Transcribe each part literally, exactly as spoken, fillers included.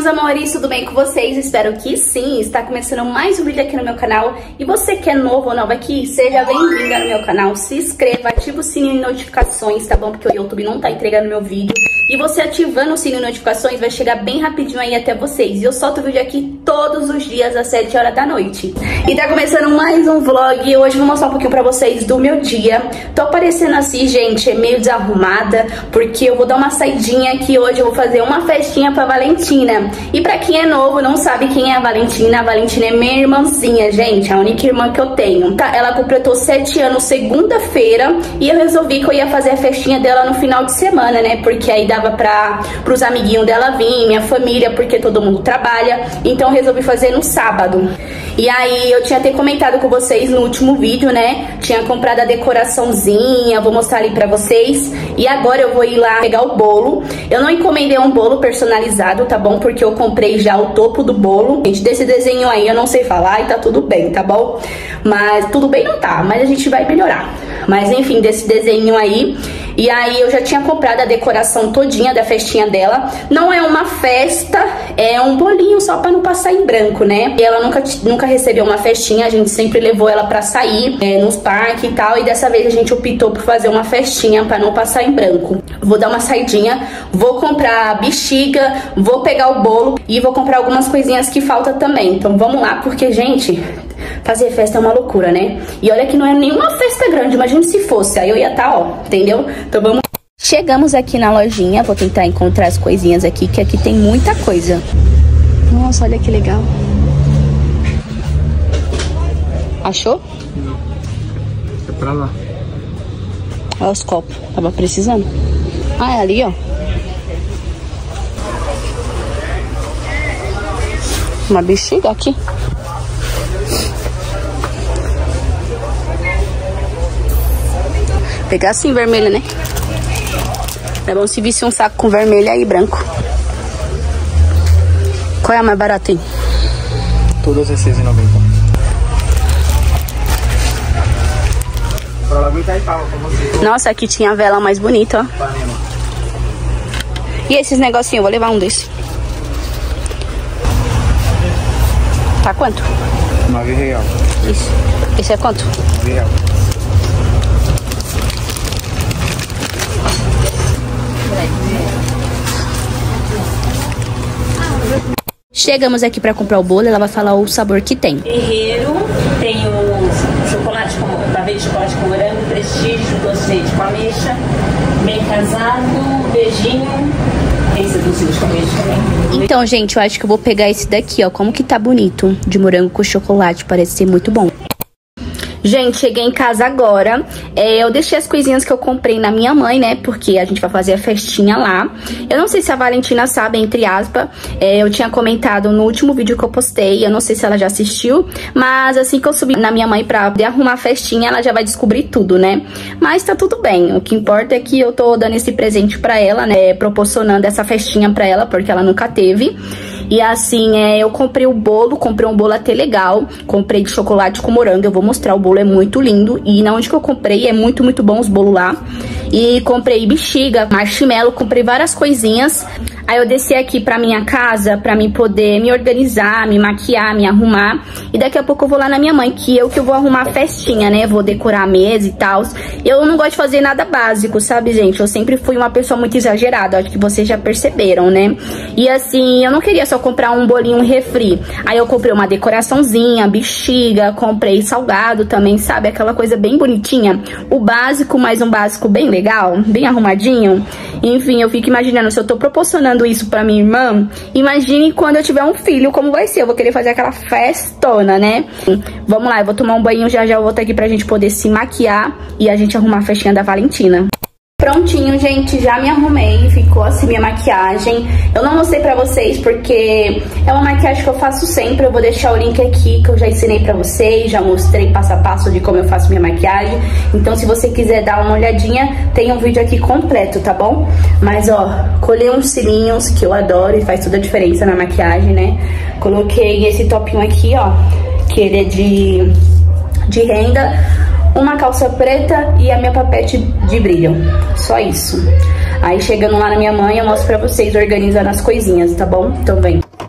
meus amores, tudo bem com vocês? Espero que sim. Está começando mais um vídeo aqui no meu canal. E você que é novo ou nova aqui, seja bem-vinda no meu canal. Se inscreva, ativa o sininho de notificações, tá bom? Porque o YouTube não tá entregando meu vídeo. E você ativando o sininho de notificações vai chegar bem rapidinho aí até vocês. E eu solto vídeo aqui todos os dias às sete horas da noite. E tá começando mais um vlog. E hoje eu vou mostrar um pouquinho pra vocês do meu dia. Tô aparecendo assim, gente, é meio desarrumada, porque eu vou dar uma saidinha aqui hoje. Eu vou fazer uma festinha pra Valentina. E pra quem é novo, não sabe quem é a Valentina, a Valentina é minha irmãzinha, gente, a única irmã que eu tenho, tá? Ela completou sete anos segunda-feira e eu resolvi que eu ia fazer a festinha dela no final de semana, né? Porque aí dava pra, pros amiguinhos dela vir, minha família, porque todo mundo trabalha. Então eu resolvi fazer no sábado. E aí eu tinha até comentado com vocês no último vídeo, né? Tinha comprado a decoraçãozinha, vou mostrar ali pra vocês. E agora eu vou ir lá pegar o bolo. Eu não encomendei um bolo personalizado, tá bom? Porque eu comprei já o topo do bolo. Gente, desse desenho aí eu não sei falar e tá tudo bem, tá bom? Mas tudo bem não tá, mas a gente vai melhorar. Mas enfim, desse desenho aí. E aí eu já tinha comprado a decoração todinha da festinha dela. Não é uma festa, é um bolinho só pra não passar em branco, né? E ela nunca, nunca recebeu uma festinha, a gente sempre levou ela pra sair é, nos parques e tal. E dessa vez a gente optou por fazer uma festinha pra não passar em branco. Vou dar uma saidinha, vou comprar bexiga, vou pegar o bolo e vou comprar algumas coisinhas que falta também. Então vamos lá, porque, gente, fazer festa é uma loucura, né? E olha que não é nenhuma festa grande, imagina se fosse. Aí eu ia estar, ó, entendeu? Então vamos... Chegamos aqui na lojinha, vou tentar encontrar as coisinhas aqui, que aqui tem muita coisa. Nossa, olha que legal. Achou? É pra lá. Olha os copos, tava precisando. Ah, é ali, ó. Uma bexiga aqui. Pegar assim, vermelho, né? É bom se visse um saco com vermelho aí, branco. Qual é a mais barata, hein? Todas as seis e noventa. Nossa, aqui tinha a vela mais bonita, ó. E esses negocinhos? Vou levar um desse. Tá quanto? Nove real. Isso. Esse é quanto? Nove real. Chegamos aqui pra comprar o bolo, ela vai falar o sabor que tem. Herreiro, tem o chocolate com pavê de chocolate com morango, prestígio, doce de leite com ameixa, bem casado, beijinho, esse doce de ameixa também. Então, gente, eu acho que eu vou pegar esse daqui, ó, como que tá bonito, de morango com chocolate, parece ser muito bom. Gente, cheguei em casa agora, é, eu deixei as coisinhas que eu comprei na minha mãe, né, porque a gente vai fazer a festinha lá. Eu não sei se a Valentina sabe, entre aspas, é, eu tinha comentado no último vídeo que eu postei, eu não sei se ela já assistiu, mas assim que eu subir na minha mãe pra poder arrumar a festinha, ela já vai descobrir tudo, né. Mas tá tudo bem, o que importa é que eu tô dando esse presente pra ela, né, proporcionando essa festinha pra ela, porque ela nunca teve. E assim, é, eu comprei o bolo, comprei um bolo até legal, comprei de chocolate com morango, eu vou mostrar, o bolo é muito lindo. E na onde que eu comprei é muito, muito bom os bolos lá. E comprei bexiga, marshmallow, comprei várias coisinhas. Aí eu desci aqui pra minha casa, pra mim poder me organizar, me maquiar, me arrumar. E daqui a pouco eu vou lá na minha mãe, que eu que eu vou arrumar a festinha, né? Vou decorar a mesa e tal. Eu não gosto de fazer nada básico, sabe, gente? Eu sempre fui uma pessoa muito exagerada, acho que vocês já perceberam, né? E assim, eu não queria só comprar um bolinho, um refri. Aí eu comprei uma decoraçãozinha, bexiga, comprei salgado também, sabe? Aquela coisa bem bonitinha. O básico, mas um básico bem legal, bem arrumadinho. Enfim, eu fico imaginando, se eu tô proporcionando isso pra minha irmã, imagine quando eu tiver um filho, como vai ser. Eu vou querer fazer aquela festona, né? Vamos lá, eu vou tomar um banho já já, eu volto aqui pra gente poder se maquiar e a gente arrumar a festinha da Valentina. Prontinho, gente, já me arrumei, ficou assim minha maquiagem. Eu não mostrei pra vocês porque é uma maquiagem que eu faço sempre. Eu vou deixar o link aqui que eu já ensinei pra vocês, já mostrei passo a passo de como eu faço minha maquiagem. Então se você quiser dar uma olhadinha, tem um vídeo aqui completo, tá bom? Mas ó, colei uns cílios que eu adoro e faz toda a diferença na maquiagem, né? Coloquei esse topinho aqui, ó, que ele é de, de renda, uma calça preta e a minha papete de brilho. Só isso. Aí chegando lá na minha mãe, eu mostro pra vocês organizando as coisinhas, tá bom? Então vem.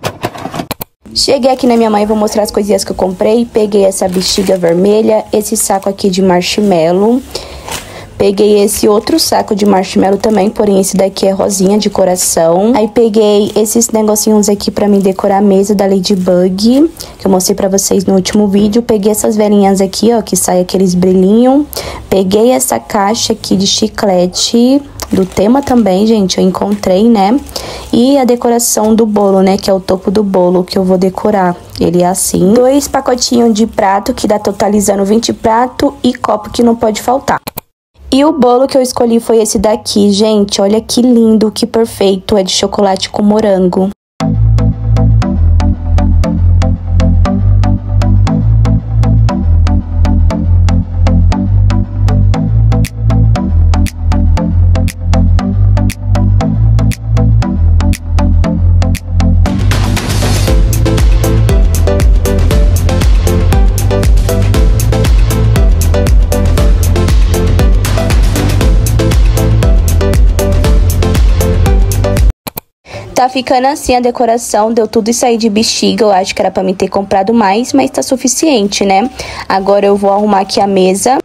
Cheguei aqui na minha mãe, vou mostrar as coisinhas que eu comprei. Peguei essa bexiga vermelha, esse saco aqui de marshmallow. Peguei esse outro saco de marshmallow também, porém esse daqui é rosinha de coração. Aí peguei esses negocinhos aqui pra mim decorar a mesa da Ladybug, que eu mostrei pra vocês no último vídeo. Peguei essas velhinhas aqui, ó, que sai aqueles brilhinhos. Peguei essa caixa aqui de chiclete, do tema também, gente, eu encontrei, né? E a decoração do bolo, né, que é o topo do bolo que eu vou decorar. Ele é assim. Dois pacotinhos de prato, que dá totalizando vinte pratos, e copo que não pode faltar. E o bolo que eu escolhi foi esse daqui, gente. Olha que lindo, que perfeito. É de chocolate com morango. Tá ficando assim a decoração, deu tudo isso aí de bexiga, eu acho que era pra mim ter comprado mais, mas tá suficiente, né? Agora eu vou arrumar aqui a mesa.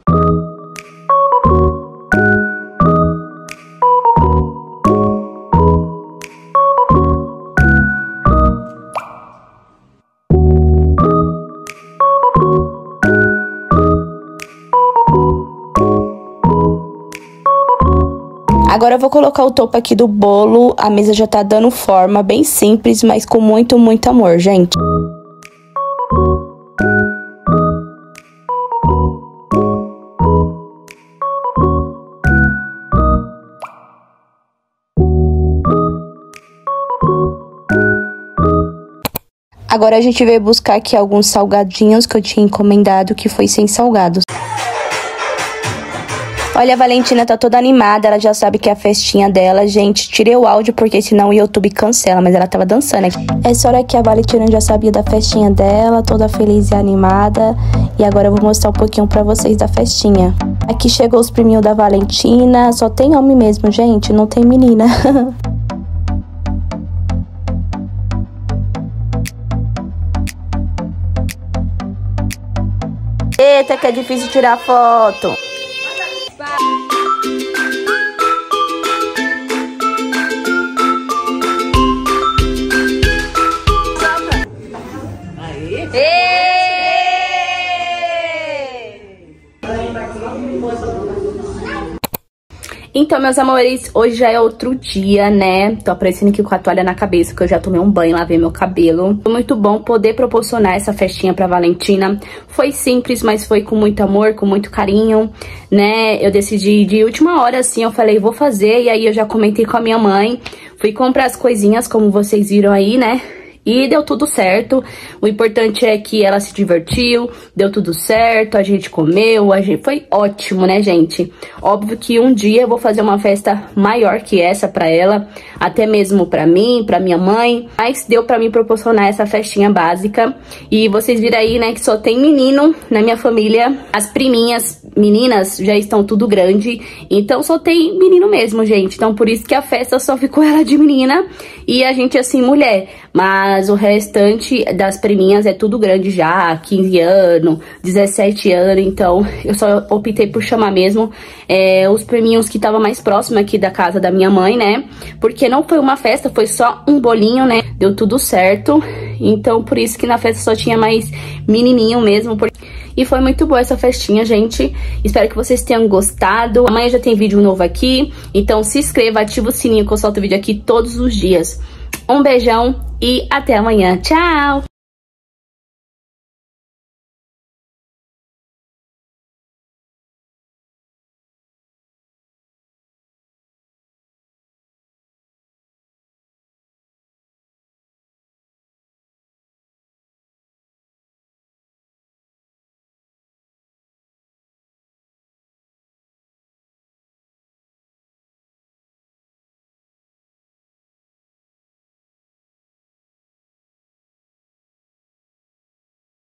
Agora eu vou colocar o topo aqui do bolo, a mesa já tá dando forma, bem simples, mas com muito, muito amor, gente. Agora a gente veio buscar aqui alguns salgadinhos que eu tinha encomendado, que foi sem salgados. Olha, a Valentina tá toda animada, ela já sabe que é a festinha dela. Gente, tirei o áudio porque senão o YouTube cancela, mas ela tava dançando aqui. Essa hora que a Valentina já sabia da festinha dela, toda feliz e animada. E agora eu vou mostrar um pouquinho pra vocês da festinha. Aqui chegou os priminhos da Valentina, só tem homem mesmo, gente, não tem menina. Eita, que é difícil tirar foto. Então, meus amores, hoje já é outro dia, né? Tô aparecendo aqui com a toalha na cabeça, que eu já tomei um banho, lavei meu cabelo. Foi muito bom poder proporcionar essa festinha pra Valentina. Foi simples, mas foi com muito amor, com muito carinho, né? Eu decidi de última hora, assim, eu falei, vou fazer. E aí eu já comentei com a minha mãe. Fui comprar as coisinhas, como vocês viram aí, né? E deu tudo certo. O importante é que ela se divertiu, deu tudo certo, a gente comeu, a gente... foi ótimo, né, gente? Óbvio que um dia eu vou fazer uma festa maior que essa pra ela, até mesmo pra mim, pra minha mãe, mas deu pra mim proporcionar essa festinha básica. E vocês viram aí, né, que só tem menino na minha família. As priminhas meninas já estão tudo grande, então só tem menino mesmo, gente. Então por isso que a festa só ficou ela de menina e a gente assim, mulher. Mas o restante das priminhas é tudo grande já, quinze anos, dezessete anos, então eu só optei por chamar mesmo é, os priminhos que estavam mais próximos aqui da casa da minha mãe, né? Porque não foi uma festa, foi só um bolinho, né? Deu tudo certo, então por isso que na festa só tinha mais menininho mesmo, porque... E foi muito boa essa festinha, gente. Espero que vocês tenham gostado. Amanhã já tem vídeo novo aqui, então se inscreva, ativa o sininho que eu solto vídeo aqui todos os dias. Um beijão e até amanhã. Tchau!